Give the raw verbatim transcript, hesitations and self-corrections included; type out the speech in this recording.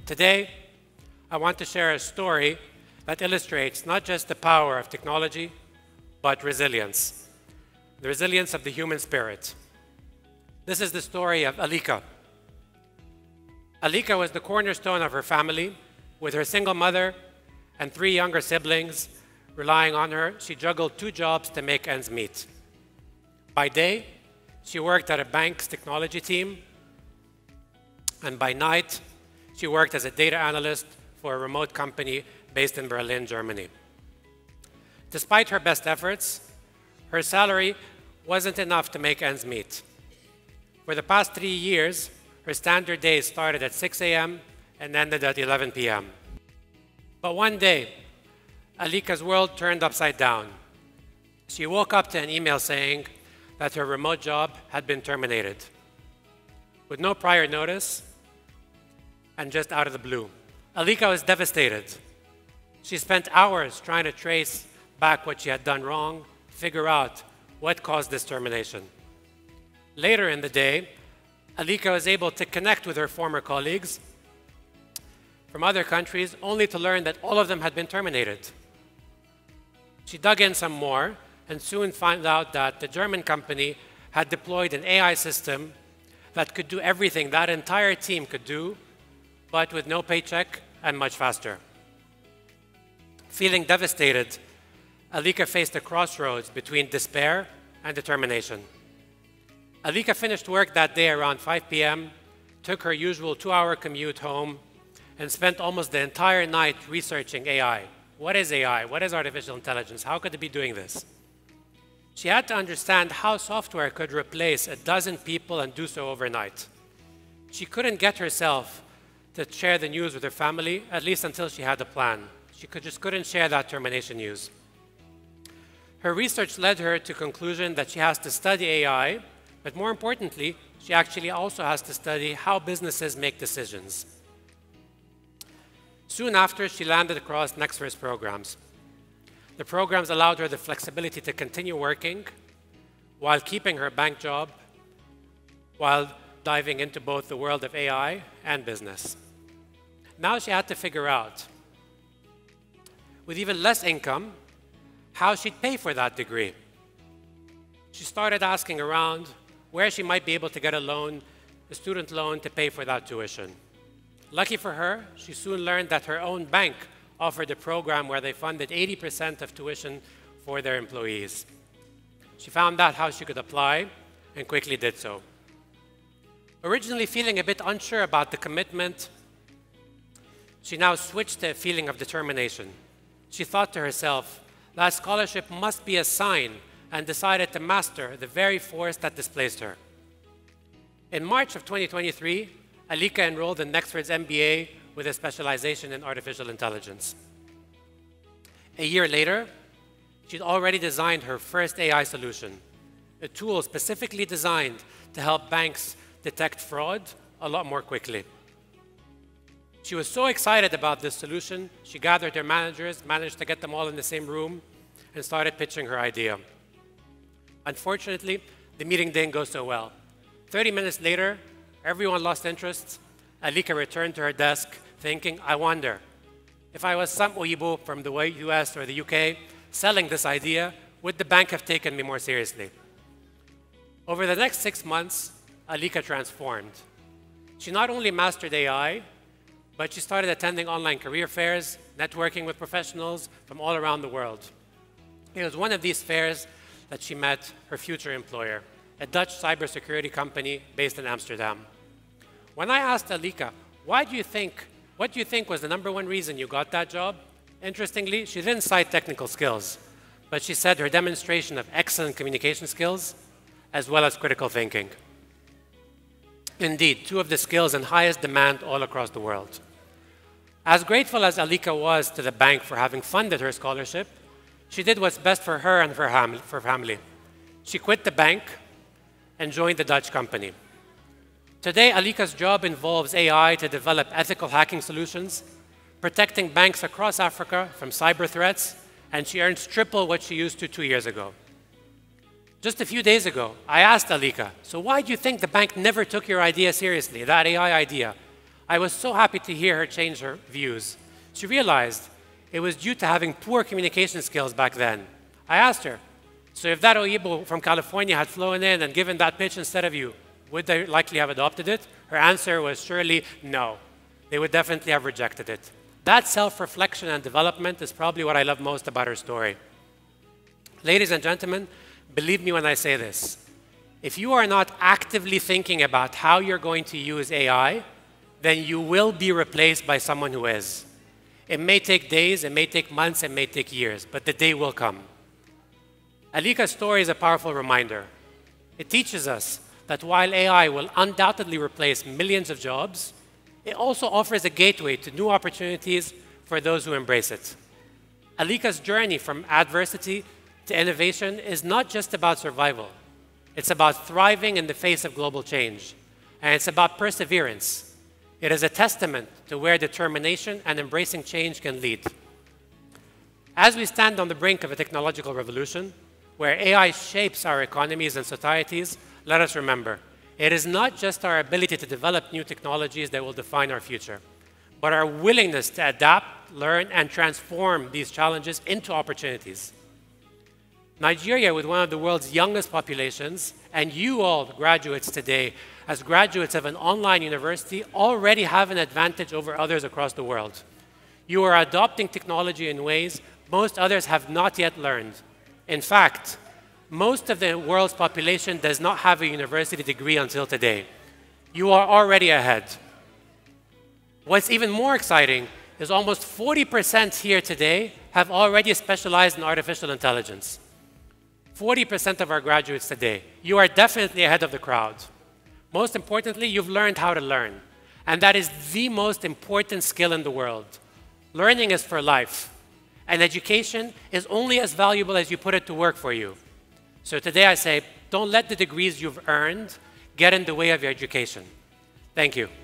Today, I want to share a story that illustrates not just the power of technology, but resilience, the resilience of the human spirit. This is the story of Alika. Alika was the cornerstone of her family. With her single mother and three younger siblings relying on her, she juggled two jobs to make ends meet. By day, she worked at a bank's technology team, and by night, she worked as a data analyst for a remote company based in Berlin, Germany. Despite her best efforts, her salary wasn't enough to make ends meet. For the past three years, her standard days started at six A M and ended at eleven P M But one day, Alika's world turned upside down. She woke up to an email saying that her remote job had been terminated. With no prior notice, and just out of the blue. Alika was devastated. She spent hours trying to trace back what she had done wrong, figure out what caused this termination. Later in the day, Alika was able to connect with her former colleagues from other countries, only to learn that all of them had been terminated. She dug in some more and soon found out that the German company had deployed an A I system that could do everything that entire team could do, but with no paycheck and much faster. Feeling devastated, Alika faced a crossroads between despair and determination. Alika finished work that day around five P M, took her usual two-hour commute home, and spent almost the entire night researching A I. What is A I? What is artificial intelligence? How could it be doing this? She had to understand how software could replace a dozen people and do so overnight. She couldn't get herself to share the news with her family, at least until she had a plan. She could, just couldn't share that termination news. Her research led her to the conclusion that she has to study A I, but more importantly, she actually also has to study how businesses make decisions. Soon after, she landed across Nexford's programs. The programs allowed her the flexibility to continue working while keeping her bank job, while diving into both the world of A I and business. Now she had to figure out, with even less income, how she'd pay for that degree. She started asking around where she might be able to get a loan, a student loan, to pay for that tuition. Lucky for her, she soon learned that her own bank offered a program where they funded eighty percent of tuition for their employees. She found out how she could apply and quickly did so. Originally feeling a bit unsure about the commitment, she now switched to a feeling of determination. She thought to herself, that scholarship must be a sign, and decided to master the very force that displaced her. In March of twenty twenty-three, Alika enrolled in Nexford's M B A with a specialization in artificial intelligence. A year later, she'd already designed her first A I solution, a tool specifically designed to help banks detect fraud a lot more quickly. She was so excited about this solution, she gathered her managers, managed to get them all in the same room, and started pitching her idea. Unfortunately, the meeting didn't go so well. thirty minutes later, everyone lost interest. Alika returned to her desk thinking, I wonder, if I was some Oyibo from the U S or the U K selling this idea, would the bank have taken me more seriously? Over the next six months, Alika transformed. She not only mastered A I, but she started attending online career fairs, networking with professionals from all around the world. It was one of these fairs that she met her future employer, a Dutch cybersecurity company based in Amsterdam. When I asked Alika, why do you think, what do you think was the number one reason you got that job? Interestingly, she didn't cite technical skills, but she said her demonstration of excellent communication skills, as well as critical thinking. Indeed, two of the skills in highest demand all across the world. As grateful as Alika was to the bank for having funded her scholarship, she did what's best for her and for her family. She quit the bank and joined the Dutch company. Today, Alika's job involves A I to develop ethical hacking solutions, protecting banks across Africa from cyber threats, and she earns triple what she used to two years ago. Just a few days ago, I asked Alika, so why do you think the bank never took your idea seriously, that A I idea? I was so happy to hear her change her views. She realized it was due to having poor communication skills back then. I asked her, so if that Oyibo from California had flown in and given that pitch instead of you, would they likely have adopted it? Her answer was surely no. They would definitely have rejected it. That self-reflection and development is probably what I love most about her story. Ladies and gentlemen, believe me when I say this. If you are not actively thinking about how you're going to use A I, then you will be replaced by someone who is. It may take days, it may take months, it may take years, but the day will come. Alika's story is a powerful reminder. It teaches us that while A I will undoubtedly replace millions of jobs, it also offers a gateway to new opportunities for those who embrace it. Alika's journey from adversity to innovation is not just about survival. It's about thriving in the face of global change. And it's about perseverance. It is a testament to where determination and embracing change can lead. As we stand on the brink of a technological revolution, where A I shapes our economies and societies, let us remember, it is not just our ability to develop new technologies that will define our future, but our willingness to adapt, learn, and transform these challenges into opportunities. Nigeria, with one of the world's youngest populations, and you all graduates today, as graduates of an online university, already have an advantage over others across the world. You are adopting technology in ways most others have not yet learned. In fact, most of the world's population does not have a university degree until today. You are already ahead. What's even more exciting is almost forty percent here today have already specialized in artificial intelligence. forty percent of our graduates today. You are definitely ahead of the crowd. Most importantly, you've learned how to learn. And that is the most important skill in the world. Learning is for life. And education is only as valuable as you put it to work for you. So today I say, don't let the degrees you've earned get in the way of your education. Thank you.